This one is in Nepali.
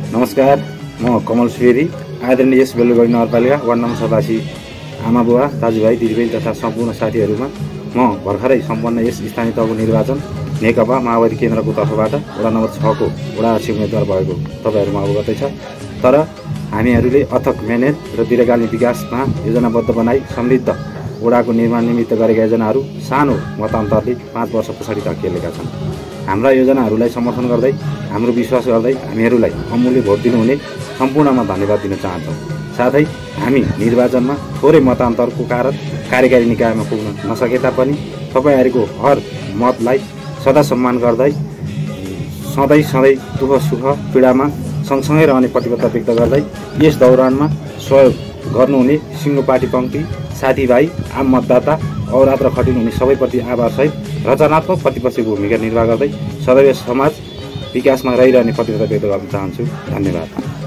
नमस्कार, म कमल सुवेदी, आदरणीय यस बेलुगढी नगरपालिका वार्ड नम्बर 87 आमा बुवा दाजुभाइ दिदीबहिनी तथा सम्पूर्ण साथीहरूमा म भर्खरै सम्पन्न यस स्थानीय तहको निर्वाचन नेकपा माओवादी केन्द्रको तर्फबाट वडा नम्बर 6 को वडा अध्यक्ष उम्मेदवार भएको तपाईहरुमा अवगतै छ। तर हामीहरूले अथक मेहनत र दीर्घकालीन विकासमा योजनाबद्ध बनाई समृद्ध वडाको निर्माण निमित्त गरेका योजनाहरू सानो मतान्तरले 5 वर्ष पछाडि धकेलेका छन्। हाम्रा योजनाहरूलाई समर्थन गर्दै हाम्रो विश्वास गर्दै हामीहरूलाई अमूल्य भोट दिनुहुने सम्पूर्णमा धन्यवाद दिन चाहन्छौँ। साथै हामी निर्वाचनमा थोरै मतान्तरको कारण कार्यकारी निकायमा पुग्न नसके तापनि तपाईहरुको हर मतलाई सदा सम्मान गर्दै सधैँ दुःख सुख पीडामा सँगसँगै रहने प्रतिबद्धता व्यक्त गर्दै यस दौरानमा सहयोग गर्नुहुने सिङ्गो पार्टी पंक्ति साथीभाइ आम मतदाता अहोरात्र खटिनुहुने सबैप्रति आभारसहित रचनात्मक प्रतिपक्षी भूमिका निर्वाह गर्दै सदैव समाज विकासमा रहिरहने प्रतिबद्धता व्यक्त गर्न चाहन्छु। धन्यवाद।